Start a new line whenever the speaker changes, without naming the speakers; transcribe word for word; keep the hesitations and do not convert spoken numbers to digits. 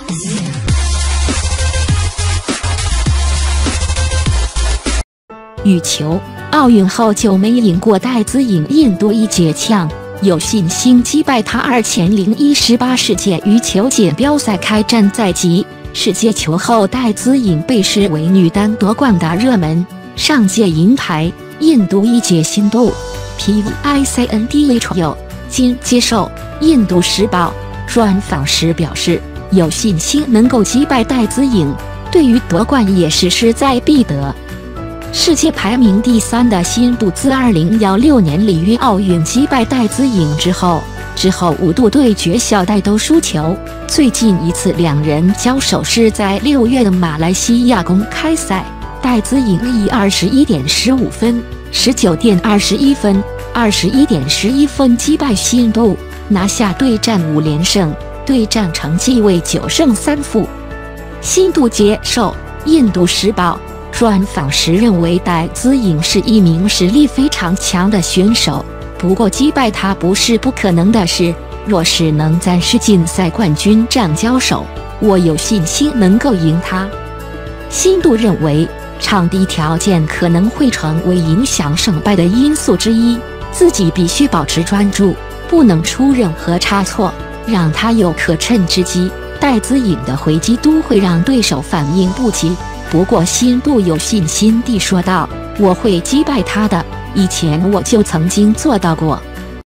羽球，奥运后就没赢过戴资颖，印度一姐强，有信心击败她。二千零一十八世界羽球锦标赛开战在即，世界球后戴资颖被视为女单夺冠的热门。上届银牌，印度一姐辛杜 P V I C N D H 有今接受印度时报专访时表示，有信心能够击败戴资颖，对于夺冠也是势在必得。世界排名第三的辛杜，自二零一六年里约奥运击败戴资颖之后，之后五度对决小戴都输球。最近一次两人交手是在六月的马来西亚公开赛，戴资颖以二十一点十五分、十九点二十一分、二十一点十一分击败辛杜，拿下对战五连胜，对战成绩为九胜三负。辛杜接受印度时报专访时认为，戴资颖是一名实力非常强的选手，不过击败她不是不可能的事。若是能在世锦赛冠军战交手，我有信心能够赢她。辛杜认为，场地条件可能会成为影响胜败的因素之一，自己必须保持专注，不能出任何差错，让她有可乘之机。戴资颖的回击都会让对手反应不及。不过辛杜有信心地说道：“我会击败他的，以前我就曾经做到过。”